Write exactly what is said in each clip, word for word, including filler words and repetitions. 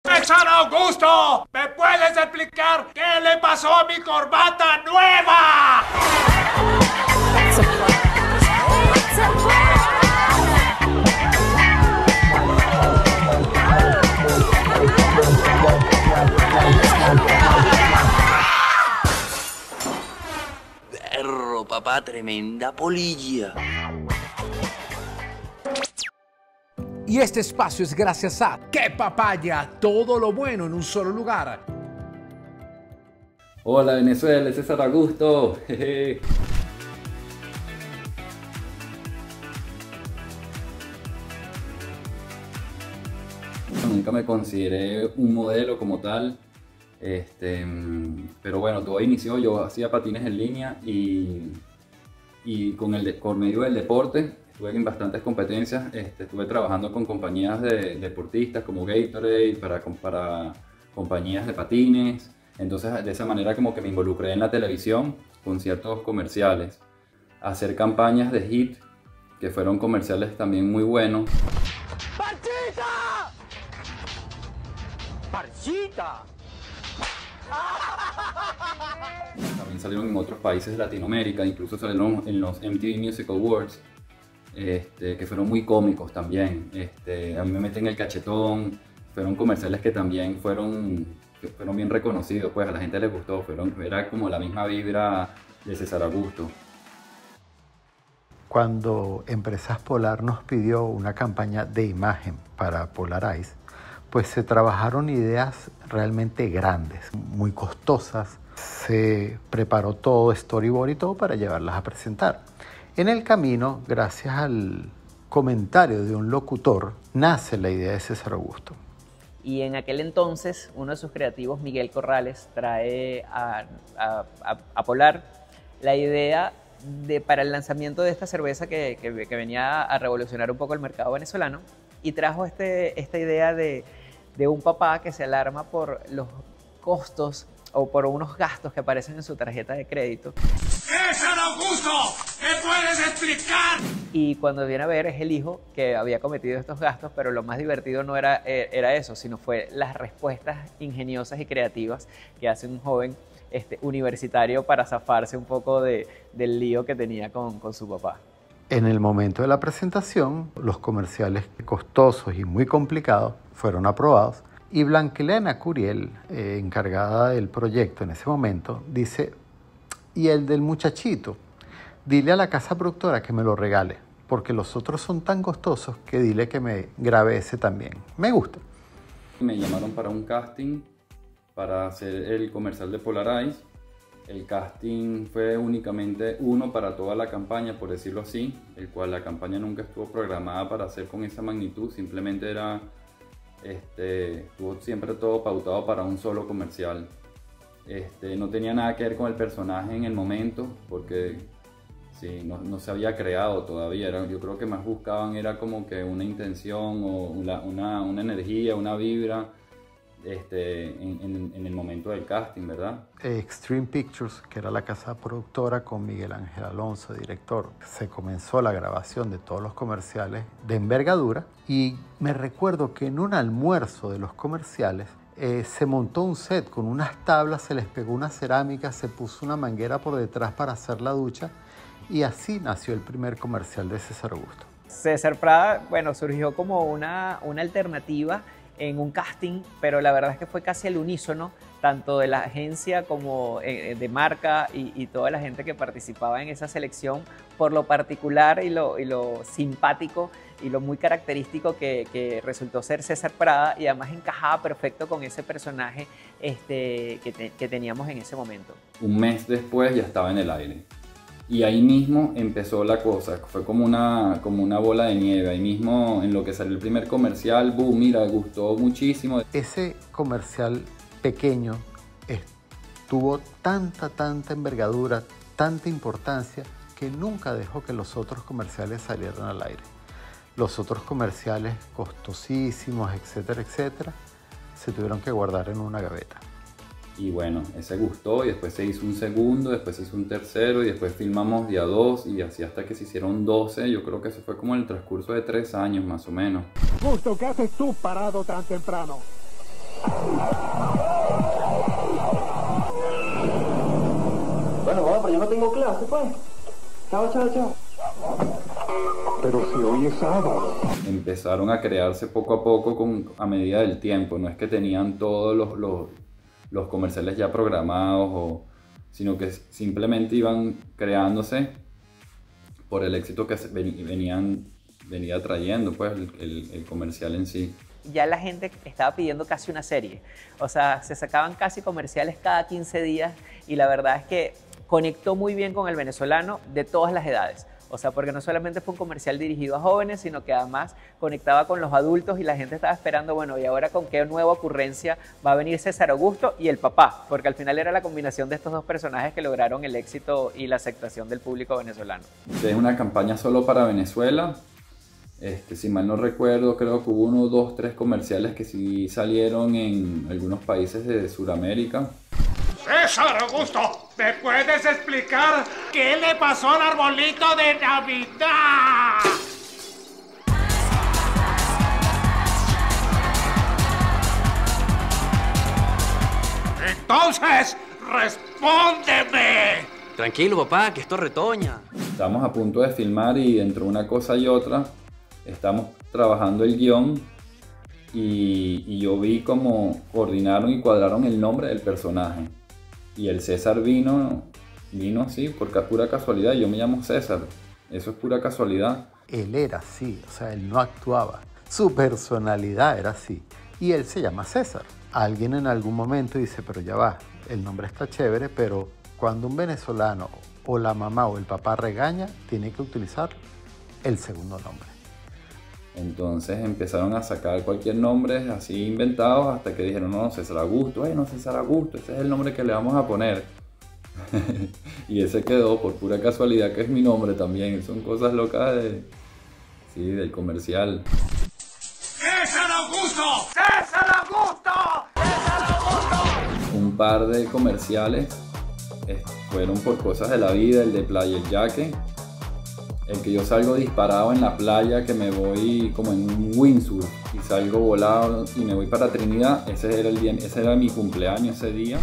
¡César Augusto! ¿Me puedes explicar qué le pasó a mi corbata nueva? Perro, papá, tremenda polilla. Y este espacio es gracias a ¡Qué Papaya! Todo lo bueno en un solo lugar. Hola Venezuela, es César Augusto. Jeje. Nunca me consideré un modelo como tal, este, pero bueno, todo inició, yo hacía patines en línea y, y con el de, por medio del deporte estuve en bastantes competencias, este, estuve trabajando con compañías de deportistas como Gatorade, para, para compañías de patines, entonces de esa manera como que me involucré en la televisión con ciertos comerciales, hacer campañas de hit, que fueron comerciales también muy buenos. ¡Parchita! ¡Parchita! También salieron en otros países de Latinoamérica, incluso salieron en los M T V Music Awards. Este, que fueron muy cómicos también, este, a mí me meten el cachetón, fueron comerciales que también fueron, que fueron bien reconocidos, pues a la gente les gustó, fueron, era como la misma vibra de César Augusto. Cuando Empresas Polar nos pidió una campaña de imagen para Polarize, pues se trabajaron ideas realmente grandes, muy costosas, se preparó todo, storyboard y todo para llevarlas a presentar. En el camino, gracias al comentario de un locutor, nace la idea de César Augusto. Y en aquel entonces, uno de sus creativos, Miguel Corrales, trae a, a, a, a Polar la idea de, para el lanzamiento de esta cerveza que, que, que venía a revolucionar un poco el mercado venezolano, y trajo este, esta idea de, de un papá que se alarma por los costos o por unos gastos que aparecen en su tarjeta de crédito. ¡César Augusto! ¿Me puedes explicar? Y cuando viene a ver es el hijo que había cometido estos gastos, pero lo más divertido no era, era eso, sino fue las respuestas ingeniosas y creativas que hace un joven este, universitario para zafarse un poco de, del lío que tenía con, con su papá. En el momento de la presentación, los comerciales costosos y muy complicados fueron aprobados. Y Blanquilena Curiel, eh, encargada del proyecto en ese momento, dice, y el del muchachito, dile a la casa productora que me lo regale, porque los otros son tan costosos que dile que me grabe ese también. Me gusta. Me llamaron para un casting para hacer el comercial de Polarize. El casting fue únicamente uno para toda la campaña, por decirlo así, el cual la campaña nunca estuvo programada para hacer con esa magnitud, simplemente era... Este, estuvo siempre todo pautado para un solo comercial. Este, no tenía nada que ver con el personaje en el momento, porque sí, no, no se había creado todavía. Era, yo creo que más buscaban era como que una intención o una, una, una energía, una vibra este, en, en, en el momento del casting, ¿verdad? Extreme Pictures, que era la casa productora con Miguel Ángel Alonso, director, se comenzó la grabación de todos los comerciales de envergadura, y me recuerdo que en un almuerzo de los comerciales eh, se montó un set con unas tablas, se les pegó una cerámica, se puso una manguera por detrás para hacer la ducha, y así nació el primer comercial de César Augusto. César Prada, bueno, surgió como una, una alternativa en un casting, pero la verdad es que fue casi al unísono, tanto de la agencia como de marca y, y toda la gente que participaba en esa selección, por lo particular y lo, y lo simpático y lo muy característico que, que resultó ser César Prada, y además encajaba perfecto con ese personaje este, que, te, que teníamos en ese momento. Un mes después ya estaba en el aire. Y ahí mismo empezó la cosa, fue como una, como una bola de nieve. Ahí mismo, en lo que salió el primer comercial, boom, mira, gustó muchísimo. Ese comercial pequeño eh, tuvo tanta, tanta envergadura, tanta importancia, que nunca dejó que los otros comerciales salieran al aire. Los otros comerciales costosísimos, etcétera, etcétera, se tuvieron que guardar en una gaveta. Y bueno, ese gustó, y después se hizo un segundo, después se hizo un tercero, y después filmamos día dos, y así hasta que se hicieron doce. Yo creo que eso fue como en el transcurso de tres años más o menos. Justo, ¿qué haces tú parado tan temprano? Bueno, vamos, pero yo no tengo clase, pues. Chao, chao, chao. Pero si hoy es sábado. Empezaron a crearse poco a poco con, a medida del tiempo. No es que tenían todos los, los, los comerciales ya programados, o, sino que simplemente iban creándose por el éxito que se venían, venía trayendo pues, el, el, el comercial en sí. Ya la gente estaba pidiendo casi una serie. O sea, se sacaban casi comerciales cada quince días y la verdad es que conectó muy bien con el venezolano de todas las edades. O sea, porque no solamente fue un comercial dirigido a jóvenes, sino que además conectaba con los adultos y la gente estaba esperando, bueno, ¿y ahora con qué nueva ocurrencia va a venir César Augusto y el papá? Porque al final era la combinación de estos dos personajes que lograron el éxito y la aceptación del público venezolano. Es una campaña solo para Venezuela. Este, si mal no recuerdo, creo que hubo uno, dos, tres comerciales que sí salieron en algunos países de Sudamérica. César Augusto, ¿me puedes explicar qué le pasó al arbolito de Navidad? Entonces, respóndeme. Tranquilo, papá, que esto retoña. Estamos a punto de filmar y entre una cosa y otra estamos trabajando el guión y, y yo vi cómo coordinaron y cuadraron el nombre del personaje. Y el César vino, vino así, por pura casualidad. Yo me llamo César, eso es pura casualidad. Él era así, o sea, él no actuaba. Su personalidad era así. Y él se llama César. Alguien en algún momento dice, pero ya va, el nombre está chévere, pero cuando un venezolano o la mamá o el papá regaña, tiene que utilizar el segundo nombre. Entonces empezaron a sacar cualquier nombre así inventados hasta que dijeron, no, César Augusto, bueno, César Augusto, ese es el nombre que le vamos a poner. Y ese quedó por pura casualidad que es mi nombre también. Son cosas locas de, sí, del comercial. ¡César Augusto! ¡César Augusto! ¡César Augusto! Un par de comerciales eh, fueron por cosas de la vida, el de Playa El Yaque. El que yo salgo disparado en la playa, que me voy como en un windsurf y salgo volado y me voy para Trinidad. Ese era el día, ese era mi cumpleaños ese día.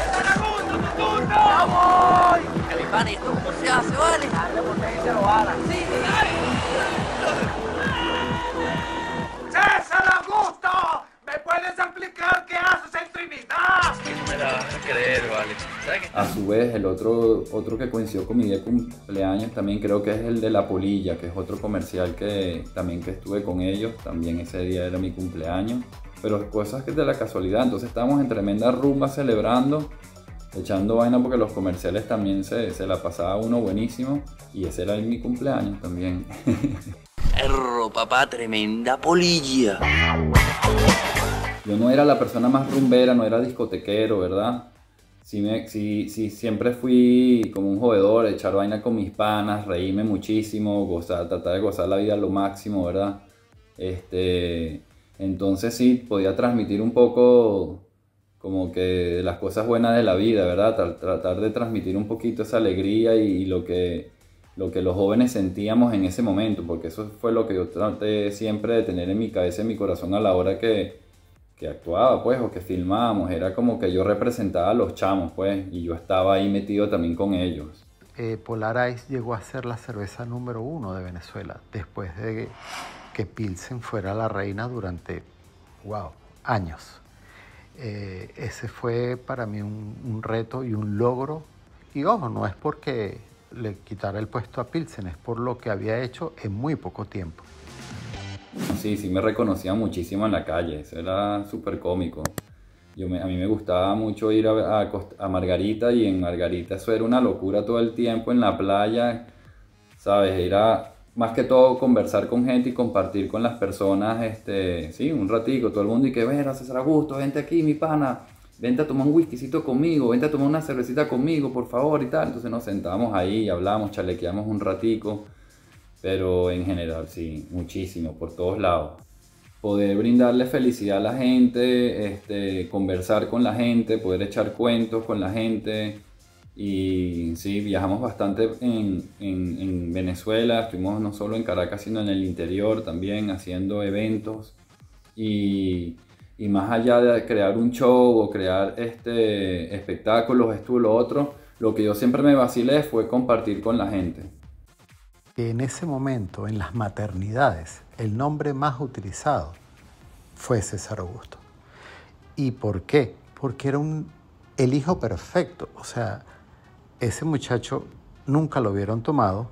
¡Vamos! Que mi pana, esto no se hace, ¿vale? Dale, porque ahí se lo hagan. Sí, ¡César Augusto! ¿Me puedes explicar qué haces en Trinidad? no me la vas a creer, ¿vale? ¿Sabes qué? A su vez, el otro, otro que coincidió con mi día de cumpleaños también creo que es el de La Polilla, que es otro comercial que también que estuve con ellos. También ese día era mi cumpleaños. Pero cosas que de la casualidad. Entonces estábamos en tremenda rumba celebrando, echando vaina porque los comerciales también se, se la pasaba uno buenísimo. Y ese era mi cumpleaños también. Erro, papá, tremenda polilla. Yo no era la persona más rumbera, no era discotequero, ¿verdad? Sí, me, sí, sí, siempre fui como un jodedor, echar vaina con mis panas, reírme muchísimo, gozar, tratar de gozar la vida a lo máximo, ¿verdad? Este, entonces sí, podía transmitir un poco como que las cosas buenas de la vida, ¿verdad? Tra- tratar de transmitir un poquito esa alegría y, y lo que, lo que los jóvenes sentíamos en ese momento, porque eso fue lo que yo traté siempre de tener en mi cabeza, en mi corazón a la hora que que actuaba, pues, o que filmábamos. Era como que yo representaba a los chamos, pues, y yo estaba ahí metido también con ellos. Eh, Polar Ice llegó a ser la cerveza número uno de Venezuela, después de que Pilsen fuera la reina durante, wow, años. Eh, ese fue para mí un, un reto y un logro, y ojo, no es porque le quitara el puesto a Pilsen, es por lo que había hecho en muy poco tiempo. Sí, sí me reconocían muchísimo en la calle, eso era súper cómico. Yo me, a mí me gustaba mucho ir a, a, a Margarita, y en Margarita eso era una locura todo el tiempo en la playa, ¿sabes? Era más que todo conversar con gente y compartir con las personas, este, sí, un ratico, todo el mundo, y que, bueno, César Augusto, vente aquí, mi pana, vente a tomar un whiskycito conmigo, vente a tomar una cervecita conmigo, por favor, y tal. Entonces nos sentábamos ahí, hablamos, chalequeamos un ratico. Pero en general sí, muchísimo, por todos lados. Poder brindarle felicidad a la gente, este, conversar con la gente, poder echar cuentos con la gente. Y sí, viajamos bastante en, en, en Venezuela, estuvimos no solo en Caracas, sino en el interior también haciendo eventos. Y, y más allá de crear un show o crear este, espectáculos, esto o lo otro, lo que yo siempre me vacilé fue compartir con la gente. En ese momento, en las maternidades, el nombre más utilizado fue César Augusto. ¿Y por qué? Porque era un, el hijo perfecto. O sea, ese muchacho nunca lo vieron tomado,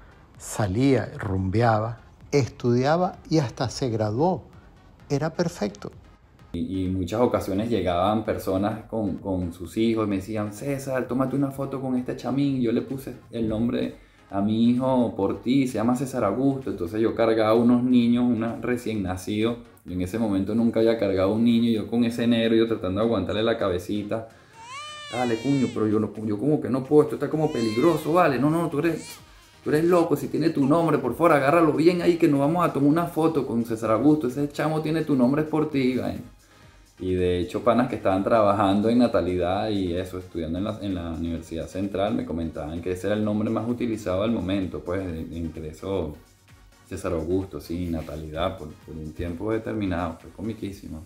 salía, rumbeaba, estudiaba y hasta se graduó. Era perfecto. Y, y muchas ocasiones llegaban personas con, con sus hijos y me decían, César, tómate una foto con este chamín. Yo le puse el nombre a mi hijo por ti, se llama César Augusto. Entonces yo cargaba unos niños, unos recién nacidos. Yo en ese momento nunca había cargado un niño, yo con ese nervio tratando de aguantarle la cabecita. Dale, cuño, pero yo, no, yo como que no puedo, esto está como peligroso, vale. No, no, tú eres, tú eres loco, si tiene tu nombre, por favor, agárralo bien ahí que nos vamos a tomar una foto con César Augusto. Ese chamo tiene tu nombre, es por ti, ¿vale? Y de hecho, panas que estaban trabajando en natalidad y eso, estudiando en la, en la Universidad Central, me comentaban que ese era el nombre más utilizado al momento, pues, entre eso, César Augusto, sí, natalidad, por, por un tiempo determinado, fue comiquísimo.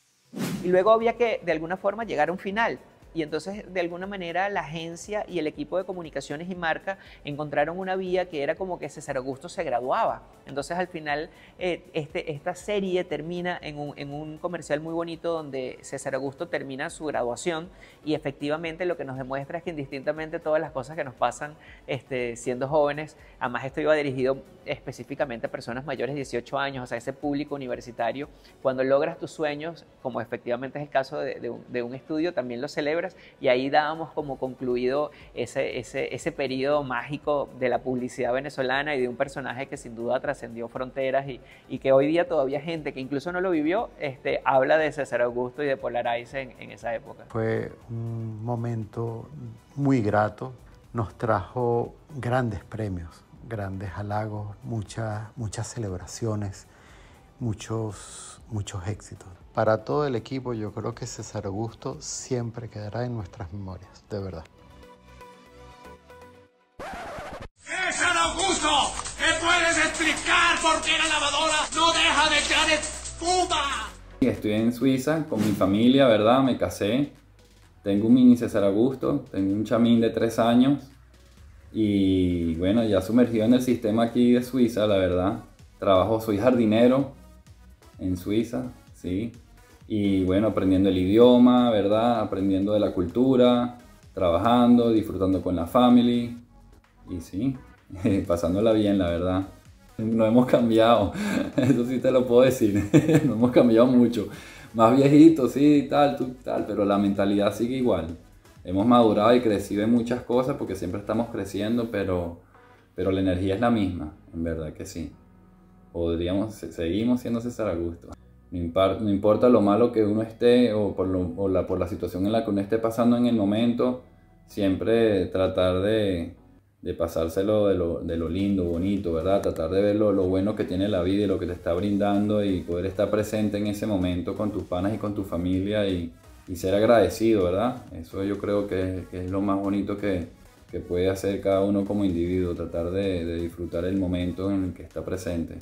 Y luego había que, de alguna forma, llegar a un final. Y entonces, de alguna manera, la agencia y el equipo de comunicaciones y marca encontraron una vía que era como que César Augusto se graduaba. Entonces, al final, eh, este, esta serie termina en un, en un comercial muy bonito donde César Augusto termina su graduación y efectivamente lo que nos demuestra es que indistintamente todas las cosas que nos pasan este, siendo jóvenes, además esto iba dirigido específicamente a personas mayores de dieciocho años, o sea, ese público universitario, cuando logras tus sueños, como efectivamente es el caso de, de, un, de un estudio, también lo celebras. Y ahí dábamos como concluido ese, ese, ese periodo mágico de la publicidad venezolana y de un personaje que sin duda trascendió fronteras y, y que hoy día todavía gente que incluso no lo vivió este, habla de César Augusto y de Polarize en, en esa época. Fue un momento muy grato, nos trajo grandes premios, grandes halagos, muchas, muchas celebraciones, muchos, muchos éxitos. Para todo el equipo, yo creo que César Augusto siempre quedará en nuestras memorias, de verdad. ¡César Augusto! ¿Me puedes explicar por qué la lavadora no deja de echar espuma? Estoy en Suiza con mi familia, ¿verdad? Me casé. Tengo un mini César Augusto, tengo un chamín de tres años. Y bueno, ya sumergido en el sistema aquí de Suiza, la verdad. Trabajo, soy jardinero en Suiza. Sí, y bueno, aprendiendo el idioma, ¿verdad? Aprendiendo de la cultura, trabajando, disfrutando con la family y sí, pasándola bien, la verdad. No hemos cambiado, eso sí te lo puedo decir, no hemos cambiado mucho. Más viejitos, sí, tal, tú, tal, pero la mentalidad sigue igual. Hemos madurado y crecido en muchas cosas porque siempre estamos creciendo, pero, pero la energía es la misma, en verdad que sí. Podríamos, seguimos siendo César Augusto. No importa lo malo que uno esté o, por, lo, o la, por la situación en la que uno esté pasando en el momento, siempre tratar de, de pasárselo de lo, de lo lindo, bonito, ¿verdad? Tratar de ver lo, lo bueno que tiene la vida y lo que te está brindando y poder estar presente en ese momento con tus panas y con tu familia y, y ser agradecido, ¿verdad? Eso yo creo que es, que es lo más bonito que, que puede hacer cada uno como individuo, tratar de, de disfrutar el momento en el que está presente.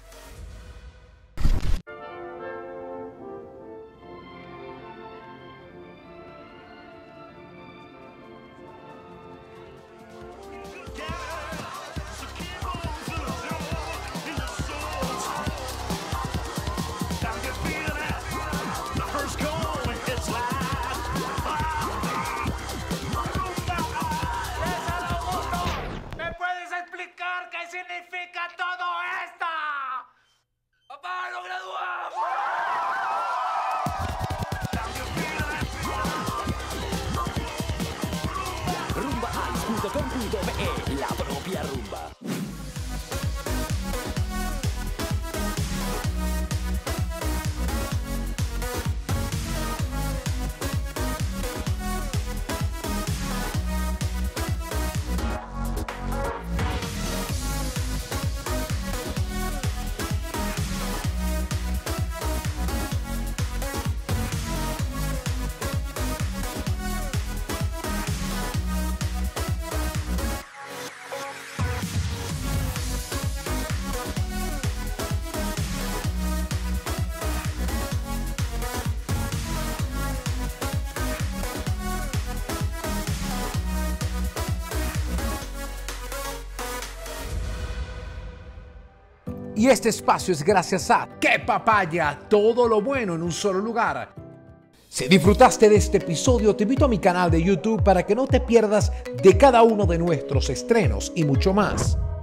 La propia rumba. Y este espacio es gracias a ¡Qué Papaya! Todo lo bueno en un solo lugar. Si disfrutaste de este episodio, te invito a mi canal de YouTube para que no te pierdas de cada uno de nuestros estrenos y mucho más.